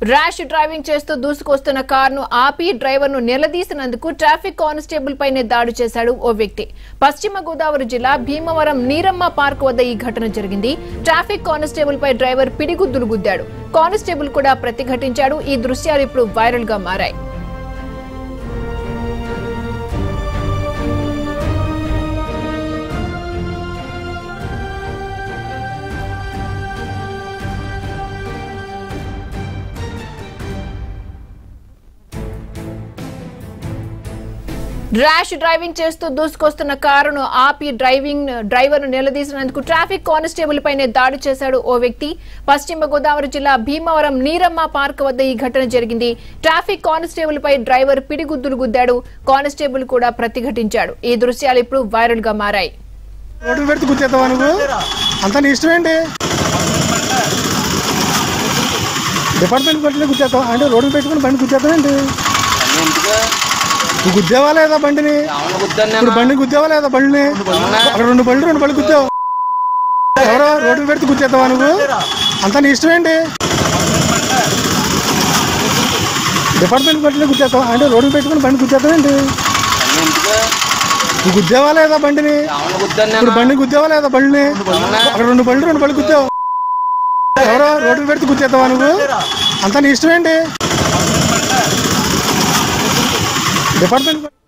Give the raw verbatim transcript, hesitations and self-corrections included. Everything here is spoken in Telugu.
ర్యాష్ డ్రైవింగ్ చేస్తూ దూసుకొస్తున్న కారును ఆపి డ్రైవర్ను నిలదీసినందుకు ట్రాఫిక్ కానిస్టేబుల్ పైనే దాడి చేశాడు ఓ వ్యక్తి. పశ్చిమ గోదావరి జిల్లా భీమవరం నీరమ్మ పార్క్ వద్ద ఈ ఘటన జరిగింది. ట్రాఫిక్ కానిస్టేబుల్ పై డ్రైవర్ పిడిగుద్దులు గుద్దాడు. కానిస్టేబుల్ కూడా ప్రతిఘటించాడు. ఈ దృశ్యాలు ఇప్పుడు వైరల్ గా మారాయి. ర్యాష్ డ్రైవింగ్ చేస్తూ దూసుకొస్తున్న కారును ఆపి డ్రైవింగ్ డ్రైవర్ను నిలదీసినందుకు ట్రాఫిక్ కానిస్టేబుల్ పైనే దాడి చేశాడు ఓ వ్యక్తి. పశ్చిమ గోదావరి జిల్లా భీమవరం నీరమ్మ పార్క్ వద్ద ఈ ఘటన జరిగింది. ట్రాఫిక్ కానిస్టేబుల్ పై డ్రైవర్ పిడిగుద్దులు గుద్దాడు. కానిస్టేబుల్ కూడా ప్రతిఘటించాడు. ఈ దృశ్యాలు ఇప్పుడు వైరల్ గా మారాయి. గుద్దేవా లేదా బండిని? ఇప్పుడు బండి గుద్దేవా లేదా బండిని? అక్కడ రెండు బళ్ళు రెండు బళ్ళు గుద్దావు. ఎవరో రోడ్డు పెడితే గుద్దేస్తావా నువ్వు? అంతా నీ ఇష్టం ఏంటి? డిపార్ట్మెంట్ బట్టి గుద్దేస్తావా అంటే రోడ్డు పెట్టుకుని బండి గుద్దేస్తావేంటి? నువ్వు గుద్దేవా లేదా బండిని? ఇప్పుడు బండి గుద్దేవా లేదా బండిని? అక్కడ రెండు బళ్ళు రెండు బళ్ళు గుద్దావు. ఎవరో రోడ్డు పెడితే గుద్దేస్తావా నువ్వు? అంతా నీ ఇష్టం ఏంటి? డిపార్ట్మెంట్